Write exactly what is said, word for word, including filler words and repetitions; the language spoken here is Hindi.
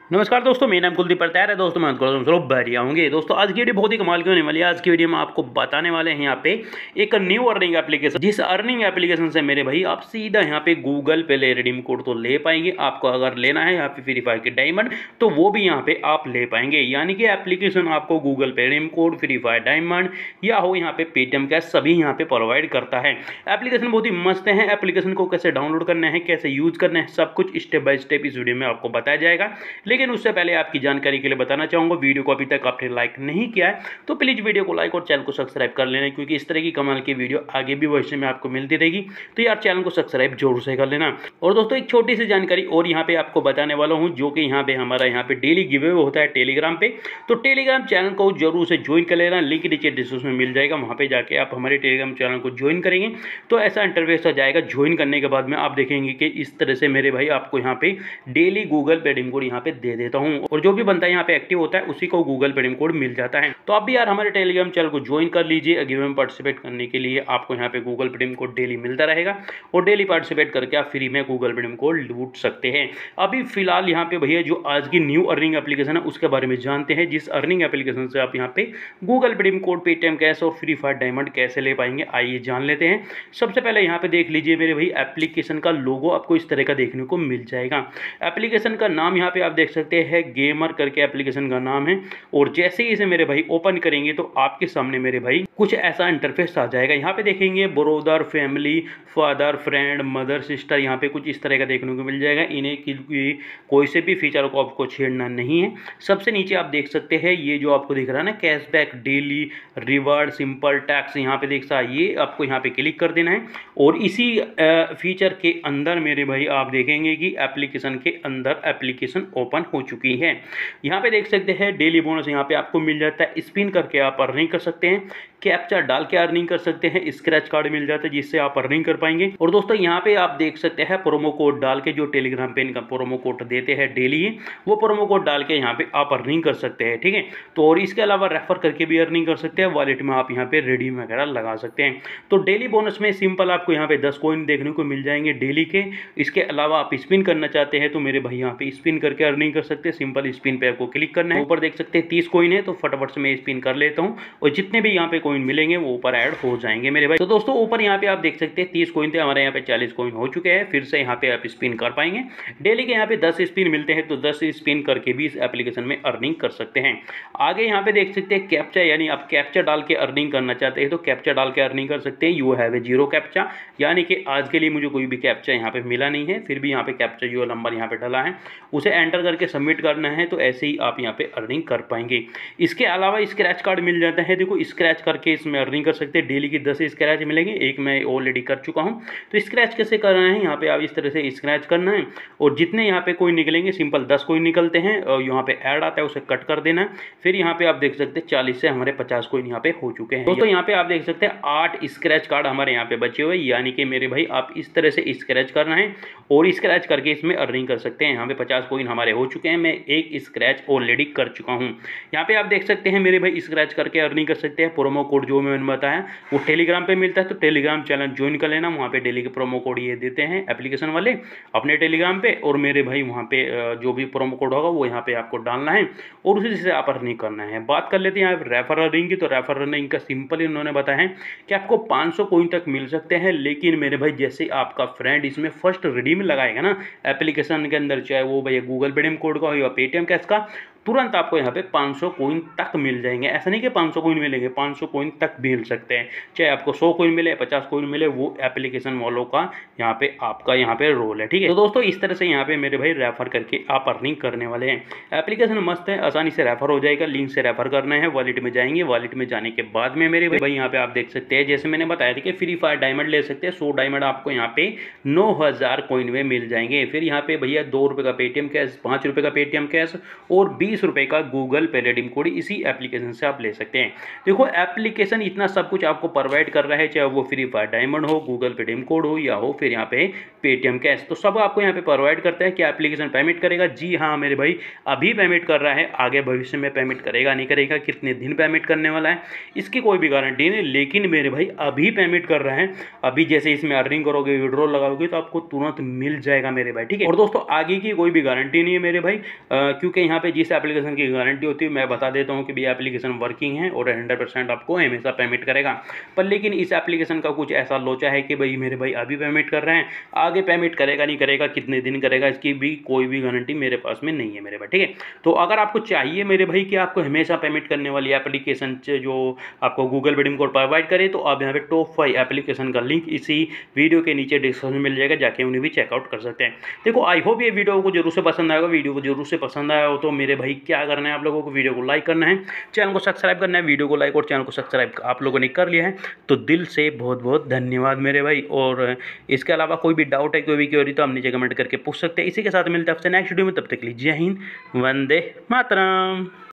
नमस्कार दोस्तों, मेरा नाम कुलदीप तैयार है। दोस्तों मैं चलो बढ़िया होंगे। दोस्तों आज की वीडियो बहुत ही कमाल की होने वाली है। आज की वीडियो में आपको बताने वाले हैं यहाँ पे एक न्यू अर्निंग एप्लीकेशन, जिस अर्निंग एप्लीकेशन से मेरे भाई आप सीधा यहाँ पे गूगल पे ले रिडीम कोड तो ले पाएंगे। आपको अगर लेना है यहाँ पे फ्री फायर के डायमंड तो वो भी यहाँ पे आप ले पाएंगे। यानी कि एप्लीकेशन आपको Google Pay redeem code, Free Fire diamond या हो यहाँ पे पेटीएम कैश सभी यहाँ पे प्रोवाइड करता है। एप्लीकेशन बहुत ही मस्त है। एप्लीकेशन को कैसे डाउनलोड करना है, कैसे यूज करना है, सब कुछ स्टेप बाय स्टेप इस वीडियो में आपको बताया जाएगा। लेकिन उससे पहले आपकी जानकारी के लिए बताना चाहूंगा, वीडियो को अभी तक आपने लाइक नहीं किया है तो प्लीज वीडियो को लाइक और चैनल को सब्सक्राइब कर लेना, क्योंकि इस तरह की कमाल की वीडियो आगे भी भविष्य में आपको मिलती रहेगी। तो यार चैनल को सब्सक्राइब जरूर से कर लेना। और दोस्तों एक छोटी सी जानकारी और यहाँ पे आपको बताने वाला हूँ, जो कि यहाँ पे हमारा यहाँ पे डेली गिव अवे होता है टेलीग्राम पे। तो टेलीग्राम चैनल को जरूर से ज्वाइन कर लेना, लिंक नीचे डिस्क्रिप्शन में मिल जाएगा। वहाँ पे जाके आप हमारे टेलीग्राम चैनल को ज्वाइन करेंगे तो ऐसा इंटरफेस आ जाएगा। ज्वाइन करने के बाद में आप देखेंगे कि इस तरह से मेरे भाई आपको यहाँ पे daily Google Pay redeem code यहाँ पे दे देता हूँ, और जो भी बनता है यहाँ पे एक्टिव होता है उसी को गूगल पे रिडीम कोड मिल जाता है। तो आप भी यार हमारे टेलीग्राम चैनल को ज्वाइन कर लीजिए। गिव में पार्टिसिपेट करने के लिए आपको यहाँ पे Google Pay redeem code daily मिलता रहेगा, और डेली पार्टिसिपेट करके आप फ्री में गूगल पे रिडीम कोड लूट सकते हैं। अभी फिलहाल यहाँ पे भैया जो आज की न्यू अर्निंग एप्लीकेशन है उसके बारे में जानते हैं, जिस अर्निंग एप्लीकेशन से आप यहाँ पे Google Pay redeem code, Paytm cash और फ्री फायर डायमंड कैसे ले पाएंगे, आइए जान लेते हैं। सबसे पहले यहाँ पे देख लीजिए मेरे भाई, एप्लीकेशन का लोगो आपको इस तरह का देखने को मिल जाएगा। एप्लीकेशन का नाम यहाँ पे आप देख सकते हैं, गेमर करके एप्लीकेशन का नाम है। और जैसे ही इसे मेरे भाई ओपन करेंगे तो आपके सामने मेरे भाई कुछ ऐसा इंटरफेस आ जाएगा। यहाँ पे देखेंगे brother, family, father, friend, mother, sister, यहाँ पे कुछ इस तरह का देखने को मिल जाएगा। इन्हें की कोई से भी फीचर को आपको छेड़ना नहीं है। सबसे नीचे आप देख सकते हैं ये जो आपको दिख रहा है ना, cashback, daily, reward, simple tasks, यहाँ पे देख सकते ये आपको यहाँ पे क्लिक कर देना है। और इसी फीचर के अंदर मेरे भाई आप देखेंगे कि एप्लीकेशन के अंदर एप्लीकेशन ओपन हो चुकी है। यहाँ पे देख सकते हैं डेली बोनस यहाँ पे आपको मिल जाता है। स्पिन करके आप अर्निंग कर सकते हैं, कैप्चा डाल के अर्निंग कर सकते हैं, स्क्रैच कार्ड मिल जाता है जिससे आप अर्निंग कर पाएंगे। और दोस्तों यहाँ पे आप देख सकते हैं प्रोमो कोड डाल के, जो टेलीग्राम पे इनका प्रोमो कोड देते हैं डेली, वो प्रोमो कोड डाल के यहाँ पे आप अर्निंग कर सकते हैं। ठीक है, तो और इसके अलावा रेफर करके भी अर्निंग कर सकते हैं। वॉलेट में आप यहाँ पे रिडीम वगैरह लगा सकते हैं। तो डेली बोनस में सिंपल आपको यहाँ पे दस कॉइन देखने को मिल जाएंगे डेली के। इसके अलावा आप स्पिन करना चाहते हैं तो मेरे भाई यहाँ पे स्पिन करके अर्निंग कर सकते हैं। सिंपल स्पिन पे आपको क्लिक करना है। ऊपर देख सकते हैं तीस कॉइन है, तो फटाफट से मैं स्पिन कर लेता हूँ और जितने भी यहाँ पे कॉइन मिलेंगे वो ऊपर ऐड हो जाएंगे मेरे भाई। तो दोस्तों ऊपर यहाँ पे आप देख सकते हैं तीस कॉइन थे, हमारे यहाँ पे चालीस कॉइन हो चुके हैं। फिर से यहाँ पे आप स्पिन कर पाएंगे। डेली के यहाँ पे दस स्पिन मिलते हैं, तो दस स्पिन करके भी इस एप्लीकेशन में अर्निंग कर सकते हैं। आगे यहाँ पे देख सकते हैं कैप्चा, यानी आप कैप्चा डाल के अर्निंग करना चाहते हैं तो कैप्चा डाल के अर्निंग कर सकते हैं। You have a zero captcha, यानी कि आज के लिए मुझे कोई भी कैप्चा यहाँ पे मिला नहीं है, फिर भी यहाँ पे कैप्चा जो नंबर यहाँ पे डाला है उसे एंटर करके सबमिट करना है, तो ऐसे ही आप यहाँ पे अर्निंग कर पाएंगे। इसके अलावा स्क्रैच कार्ड मिल जाता है। देखो स्क्रैच करके इसमें अर्निंग कर सकते हैं। डेली की दस स्क्रैच मिलेंगे, एक मैं ऑलरेडी कर चुका हूँ। तो स्क्रैच कैसे करना है, यहाँ पे आप इस तरह से स्क्रैच करना है और जितने यहाँ पे कोई निकलेंगे, सिंपल दस कोई निकलते हैं और यहाँ पे ऐड आता है उसे कट कर देना है। फिर यहाँ पे आप देख सकते हैं चालीस से हमारे पचास कोइन यहाँ पे हो चुके हैं। दोस्तों यहाँ पे आप देख सकते हैं आठ स्क्रैच कार्ड हमारे यहाँ पे बचे हुए, यानी कि मेरे भाई आप इस तरह से स्क्रैच करना है और स्क्रैच करके इसमें अर्निंग कर सकते हैं। यहाँ पे पचास कोइन हमारे हो चुके हैं, मैं एक स्क्रैच ऑलरेडी कर चुका हूँ। यहाँ पे आप देख सकते हैं मेरे भाई स्क्रैच करके अर्निंग कर सकते हैं। प्रोमो कोड जो मैंने बताया वो टेलीग्राम पे मिलता है, तो टेलीग्राम चैनल ज्वाइन कर लेना। वहाँ पे डेली के प्रोमो कोड ये देते हैं एप्लीकेशन वाले अपने टेलीग्राम पे, और मेरे भाई वहाँ पे जो भी प्रोमो कोड होगा वो यहाँ पे आपको डालना है और उसी से आप अर्निंग करना है। बात कर लेते हैं आप रेफर अर्निंग की। तो रेफर अर्निंग का सिंपल इन्होंने बताया है कि आपको पाँच सौ कोइन तक मिल सकते हैं। लेकिन मेरे भाई जैसे आपका फ्रेंड इसमें फर्स्ट रिडीम लगाएगा ना एप्लीकेशन के अंदर, चाहे वो भैया गूगल पे रिडीम कोड का हो या पेटीएम कैश का, तुरंत आपको यहाँ पे पाँच सौ कोइन तक मिल जाएंगे। ऐसा नहीं कि पाँच सौ कोइन मिलेंगे, पाँच सौ कोइन तक भी मिल सकते हैं। चाहे आपको सौ कोइन मिले, पचास कोइन मिले, वो एप्लीकेशन वालों का यहाँ पे आपका यहाँ पे रोल है। ठीक है, तो दोस्तों इस तरह से यहाँ पे मेरे भाई रेफर करके आप अर्निंग करने वाले हैं। एप्लीकेशन मस्त है, आसानी से रेफर हो जाएगा। लिंक से रेफर करना है, वॉलेट में जाएंगे। वॉलेट में जाने के बाद में मेरे भाई यहाँ पे आप देख सकते हैं, जैसे मैंने बताया था कि फ्री फायर डायमंड ले सकते हैं। सौ डायमंड आपको यहाँ पे नौ हजार कोइन में मिल जाएंगे। फिर यहाँ पे भैया दो रुपये का पेटीएम कैश, पाँच रुपये का पेटीएम कैश और बीस तीस रुपये का गूगल पे रिडीम कोड इसी एप्लीकेशन से आप ले सकते हैं। देखो एप्लीकेशन इतना सब कुछ आपको प्रोवाइड कर रहा है, चाहे वो फ्री फायर डायमंड हो, गूगल पे रिडीम कोड हो या हो फिर यहाँ पे पेटीएम कैश, तो सब आपको यहाँ पे प्रोवाइड करते हैं कि एप्लीकेशन पेमेंट करेगा। जी हाँ मेरे भाई, अभी पेमेंट कर रहा है, आगे भविष्य में पेमेंट करेगा नहीं करेगा, कितने दिन पेमेंट करने वाला है इसकी कोई भी गारंटी नहीं, लेकिन मेरे भाई अभी पेमेंट कर रहा है। अभी जैसे इसमें अर्निंग करोगे, विड्रॉल लगाओगे तो आपको तुरंत मिल जाएगा मेरे भाई, ठीक है। और दोस्तों आगे की कोई भी गारंटी नहीं है मेरे भाई, क्योंकि यहाँ पे जिस एप्लीकेशन की गारंटी होती है मैं बता देता हूँ कि भैया एप्लीकेशन वर्किंग है और हंड्रेड परसेंट आपको हमेशा पेमेंट करेगा। पर लेकिन इस एप्लीकेशन का कुछ ऐसा लोचा है कि भाई मेरे भाई अभी पेमेंट कर रहे हैं, आगे पेमेंट करेगा नहीं करेगा, कितने दिन करेगा, इसकी भी कोई भी गारंटी मेरे पास में नहीं है मेरे भाई, ठीक है। तो अगर आपको चाहिए मेरे भाई कि आपको हमेशा पेमेंट करने वाली एप्लीकेशन जो आपको गूगल रिडीम कोड प्रोवाइड करे, तो आप यहाँ पे टॉप फाइव एप्लीकेशन का लिंक इसी वीडियो के नीचे डिस्क्रिप्शन में मिल जाएगा, जाके उन्हें भी चेकआउट कर सकते हैं। देखो आई होप ये वीडियो को जरूर से पसंद आएगा। वीडियो को जरूर से पसंद आया हो तो मेरे भाई क्या करना है, आप लोगों को वीडियो को लाइक करना है, चैनल को सब्सक्राइब करना है। वीडियो को लाइक और चैनल को सब्सक्राइब आप लोगों ने कर लिया है तो दिल से बहुत बहुत धन्यवाद मेरे भाई। और इसके अलावा कोई भी डाउट है, कोई भी क्वेरी, तो आप नीचे कमेंट करके पूछ सकते हैं। इसी के साथ मिलते हैं आपसे नेक्स्ट वीडियो में, तब तक के लिए जय हिंद, वंदे मातरम।